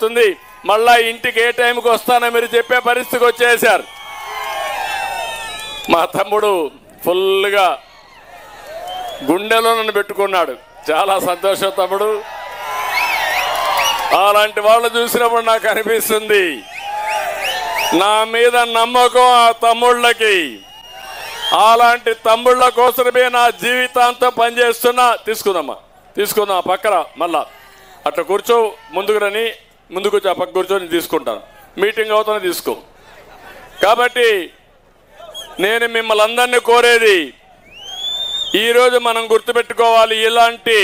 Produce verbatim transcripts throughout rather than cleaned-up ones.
అయిపోతుంది, మళ్ళా ఇంటికి ఏ టైంకి వస్తానో మీరు చెప్పే పరిస్థితికి వచ్చేసారు. మా తమ్ముడు ఫుల్గా గుండెలో నన్ను పెట్టుకున్నాడు. చాలా సంతోషం తమ్ముడు. అలాంటి వాళ్ళు చూసినప్పుడు నాకు అనిపిస్తుంది నా మీద నమ్మకం ఆ తమ్ముళ్ళకి. అలాంటి తమ్ముళ్ళ కోసమే నా జీవితాంతం పనిచేస్తున్నా. తీసుకుందమ్మా, తీసుకుందాం ఆ పక్కన మళ్ళా అట్లా కూర్చో, ముందుకు రని, ముందుకు వచ్చి ఆ పక్క కూర్చొని తీసుకుంటాను. మీటింగ్ అవుతానే తీసుకో. కాబట్టి నేను మిమ్మల్ని అందరినీ కోరేది, ఈరోజు మనం గుర్తుపెట్టుకోవాలి, ఇలాంటి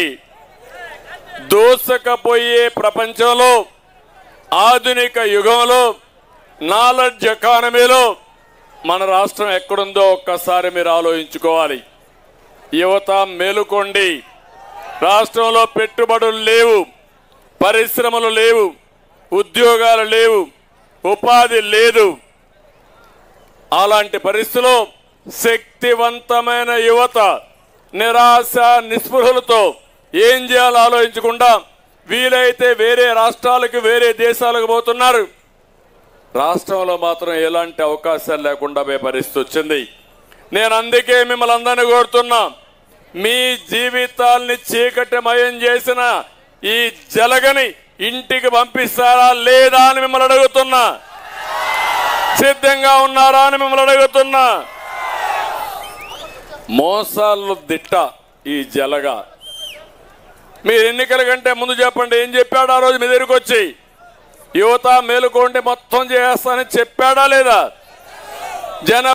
దోసకపోయే ప్రపంచంలో, ఆధునిక యుగంలో, నాలెడ్జ్ ఎకానమీలో మన రాష్ట్రం ఎక్కడుందో ఒక్కసారి మీరు ఆలోచించుకోవాలి. యువత మేలుకోండి. రాష్ట్రంలో పెట్టుబడులు లేవు, పరిశ్రమలు లేవు, ఉద్యోగాలు లేవు, ఉపాధి లేదు. అలాంటి పరిస్థితిలో శక్తివంతమైన యువత నిరాశ నిస్పృహలతో ఏం చేయాలో ఆలోచించకుండా వీలైతే వేరే రాష్ట్రాలకు, వేరే దేశాలకు పోతున్నారు. రాష్ట్రంలో మాత్రం ఎలాంటి అవకాశాలు లేకుండా పోయే పరిస్థితి వచ్చింది. నేను అందుకే మిమ్మల్ని అందరినీ కోరుతున్నా, మీ జీవితాల్ని చీకటిమయం చేసిన ఈ జలగని ఇంటికి పంపిస్తారా లేదా అని మిమ్మల్ని అడుగుతున్నా. సిద్ధంగా ఉన్నారా అని మిమ్మల్ని అడుగుతున్నా. మోసాలు దిట్ట ఈ జలగా. మీరు ఎన్నికల కంటే ముందు చెప్పండి, ఏం చెప్పాడు ఆ రోజు మీ దగ్గరికి వచ్చి? యువత మేలుకోండి, మొత్తం చేస్తానని చెప్పాడా లేదా? జన